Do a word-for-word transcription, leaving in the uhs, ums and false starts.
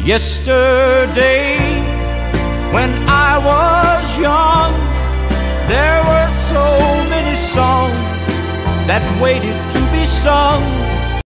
Yesterday, when I was young, there were so many songs that waited to be sung.